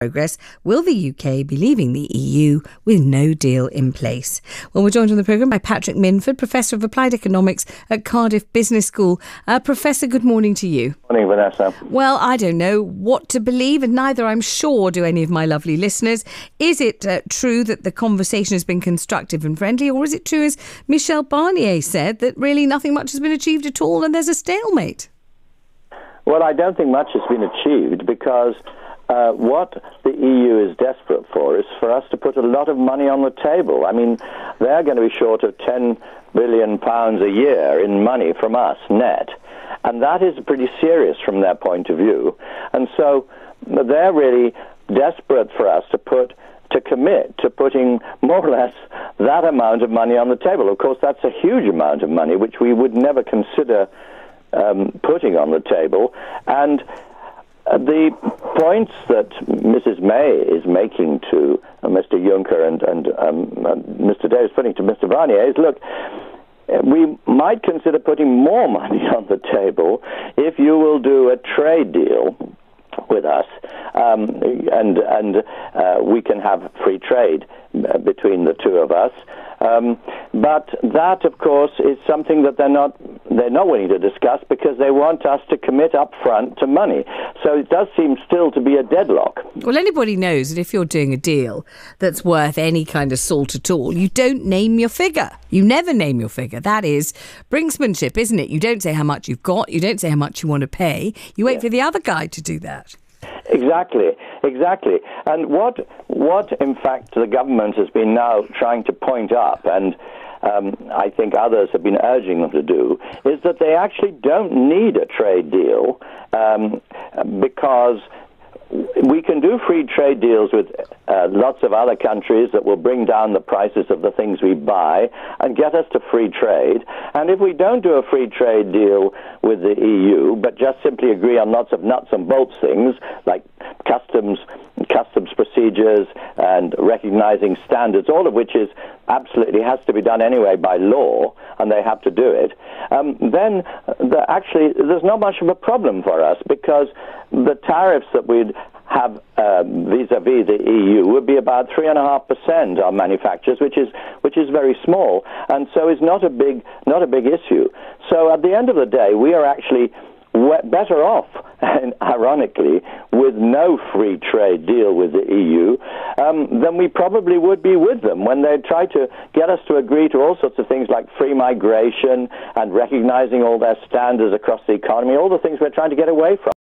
progress. Will the UK be leaving the EU with no deal in place? Well, we're joined on the programme by Patrick Minford, Professor of Applied Economics at Cardiff Business School. Professor, good morning to you. Morning, Vanessa. Well, I don't know what to believe, and neither, I'm sure, do any of my lovely listeners. Is it true that the conversation has been constructive and friendly, or is it true, as Michel Barnier said, that really nothing much has been achieved at all and there's a stalemate? Well, I don't think much has been achieved because what the EU is desperate for is for us to put a lot of money on the table. I mean, they're going to be short of £10 billion a year in money from us, net. And that is pretty serious from their point of view. And so they're really desperate for us to commit to putting more or less that amount of money on the table. Of course, that's a huge amount of money, which we would never consider putting on the table. And the points that Mrs. May is making to Mr. Juncker and Mr. Davis putting to Mr. Barnier is, look, we might consider putting more money on the table if you will do a trade deal with us, and we can have free trade between the two of us. But that, of course, is something that they're not willing to discuss because they want us to commit up front to money. So it does seem still to be a deadlock. Well, anybody knows that if you're doing a deal that's worth any kind of salt at all, you don't name your figure. You never name your figure. That is brinksmanship, isn't it? You don't say how much you've got. You don't say how much you want to pay. You wait for the other guy to do that. Exactly. And what in fact the government has been now trying to point up, and I think others have been urging them to do, is that they actually don't need a trade deal because we can do free trade deals with lots of other countries that will bring down the prices of the things we buy and get us to free trade. And if we don't do a free trade deal with the EU, but just simply agree on lots of nuts and bolts things like customs procedures and recognizing standards, all of which is absolutely has to be done anyway by law, and they have to do it, then actually there's not much of a problem for us because the tariffs that we'd have vis-a-vis the EU would be about 3.5% on manufacturers, which is very small, and so is not a big issue. So at the end of the day, we are actually better off, ironically, with no free trade deal with the EU than we probably would be with them when they try to get us to agree to all sorts of things like free migration and recognizing all their standards across the economy, all the things we're trying to get away from.